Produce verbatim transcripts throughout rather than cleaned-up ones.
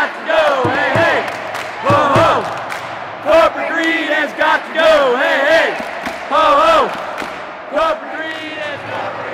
got to go. Hey, hey. Ho, ho. Corporate greed has got to go. Hey, hey. Ho, ho. Corporate greed has got to go.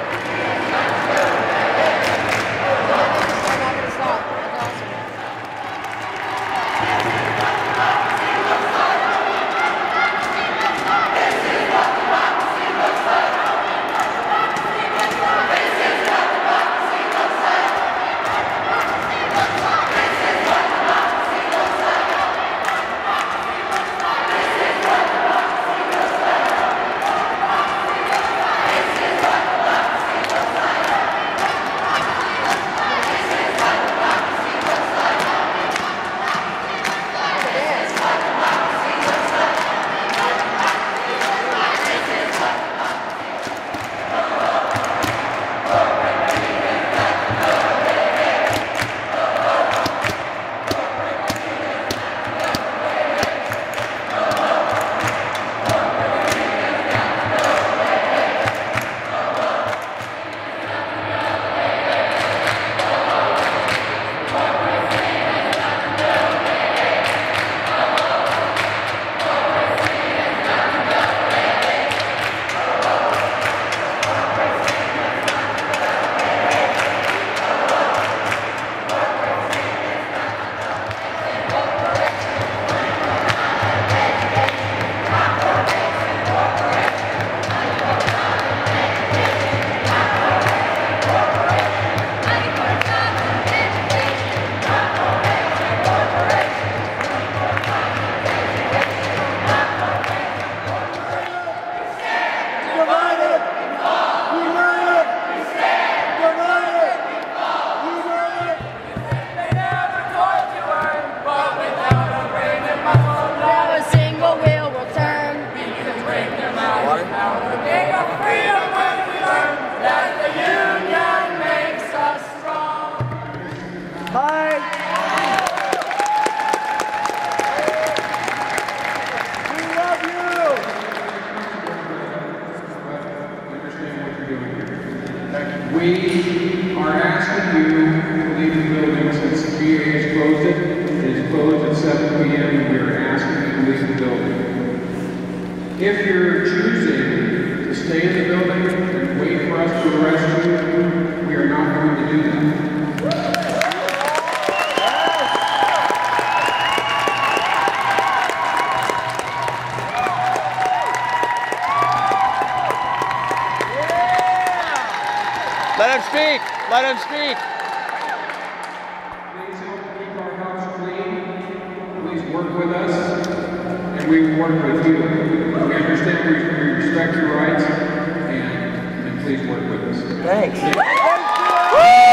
We are asking you to leave the building since the V A has closed it. It is closed at seven P M and we are asking you to leave the building. If you're choosing to stay in the building and wait for us to arrest you, we are not going to do that. Let him speak. Let him speak. Please help keep our house clean. Please work with us, and we will work with you. We understand we, we respect your rights, and, and please work with us. Thanks. Thank you.